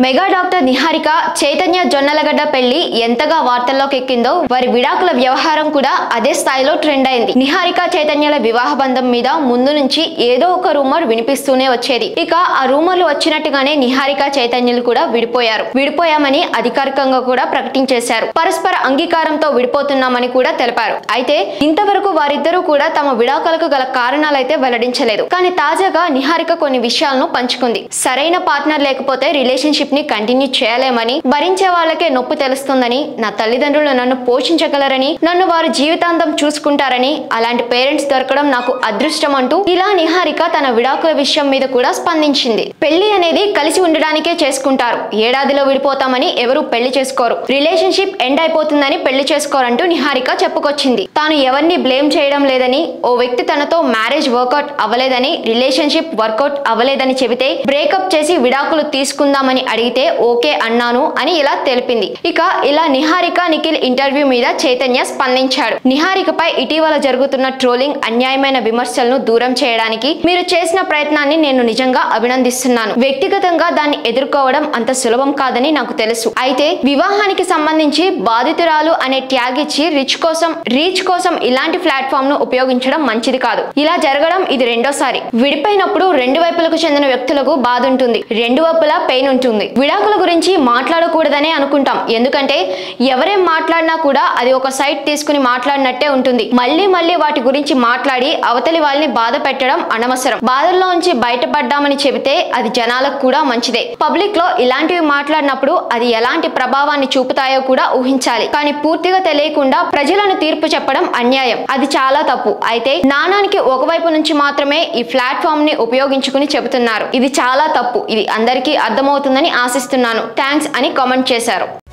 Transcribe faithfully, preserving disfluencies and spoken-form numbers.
Mega daughter Niharika Chaitanya Jonnalagadda పెళ్లి ఎంతగా వార్తల్లోకి ఎక్కిందో వారి విడాకుల వ్యవహారం కూడా అదే స్థాయిలో ట్రెండ్ అయింది. నిహారిక చైతన్యల వివాహ బంధం మీద ముందు నుంచి ఏదో ఒక రూమర్ వినిపిస్తూనే వచ్చేది. ఇక ఆ రూమర్లు వచ్చినట్టుగానే నిహారిక చైతన్యలు కూడా విడిపోయారు. విడిపోయామని అధికారికంగా కూడా ప్రకటించేశారు. పరస్పర అంగీకారంతో విడిపోతున్నామని కూడా తెలిపారు. అయితే ఇంతవరకు వారిద్దరూ కూడా తమ విడాకులకు గల కారణాలైతే వెల్లడించలేదు. కానీ తాజాగా నిహారిక కొన్ని విషయాలను పంచుకుంది. సరైన పార్ట్నర్ లేకపోతే రిలేషన్షిప్ ని కంటిన్యూ చేయలేమని, భరించే వాళ్ళకే నొప్పి తెలుస్తుందని, నా తల్లిదండ్రులు నన్ను పోషించగలరని, నన్ను వారు జీవితాంతం చూసుకుంటారని, అలాంటి పేరెంట్స్ దొరకడం నాకు అదృష్టం అంటూ ఇలా నిహారిక తన విడాకుల విషయం మీద కూడా స్పందించింది. పెళ్లి అనేది కలిసి ఉండడానికే చేసుకుంటారు. ఏడాదిలో విడిపోతామని ఎవరు పెళ్లి చేసుకోరు. రిలేషన్షిప్ ఎండ్ అయిపోతుందని పెళ్లి చేసుకోరంటూ నిహారిక చెప్పుకొచ్చింది. తాను ఎవరిని బ్లేమ్ చేయడం లేదని, ఓ వ్యక్తి తనతో మ్యారేజ్ వర్కౌట్ అవ్వలేదని, రిలేషన్షిప్ వర్కౌట్ అవ్వలేదని చెబితే బ్రేకప్ చేసి విడాకులు తీసుకుందామని అడిగితే ఓకే అన్నాను అని ఇలా తెలిపింది. ఇక ఇలా నిహారిక నిఖిల్ ఇంటర్వ్యూ మీద చైతన్య స్పందించాడు. నిహారికపై ఇటీవల జరుగుతున్న ట్రోలింగ్, అన్యాయమైన విమర్శలను దూరం చేయడానికి మీరు చేసిన ప్రయత్నాన్ని నేను నిజంగా అభినందిస్తున్నాను. వ్యక్తిగతంగా దాన్ని ఎదుర్కోవడం అంత సులభం కాదని నాకు తెలుసు. అయితే వివాహానికి సంబంధించి బాధితురాలు అనే ట్యాగ్ ఇచ్చి రిచ్ కోసం రీచ్ కోసం ఇలాంటి ప్లాట్ఫామ్ ను ఉపయోగించడం మంచిది కాదు. ఇలా జరగడం ఇది రెండోసారి. విడిపోయినప్పుడు రెండు వైపులకు చెందిన వ్యక్తులకు బాధ ఉంటుంది, రెండు వైపులా పెయిన్ ఉంటుంది. విడాకుల గురించి మాట్లాడకూడదనే అనుకుంటాం. ఎందుకంటే ఎవరేం మాట్లాడినా కూడా అది ఒక సైడ్ తీసుకుని మాట్లాడినట్టే ఉంటుంది. మళ్ళీ మళ్ళీ వాటి గురించి మాట్లాడి అవతలి వాళ్ళని బాధ పెట్టడం అనవసరం. బాధల్లో నుంచి బయటపడ్డామని చెబితే అది జనాలకు కూడా మంచిదే. పబ్లిక్ లో ఇలాంటివి మాట్లాడినప్పుడు అది ఎలాంటి ప్రభావాన్ని చూపుతాయో కూడా ఊహించాలి. కానీ పూర్తిగా తెలియకుండా ప్రజలను తీర్పు చెప్పడం అన్యాయం. అది చాలా తప్పు. అయితే నాణానికి ఒకవైపు నుంచి మాత్రమే ఈ ప్లాట్ఫామ్ ని ఉపయోగించుకుని చెబుతున్నారు. ఇది చాలా తప్పు. ఇది అందరికీ అర్థమవుతుందని ఆశిస్తున్నాను. థ్యాంక్స్ అని కామెంట్ చేశారు.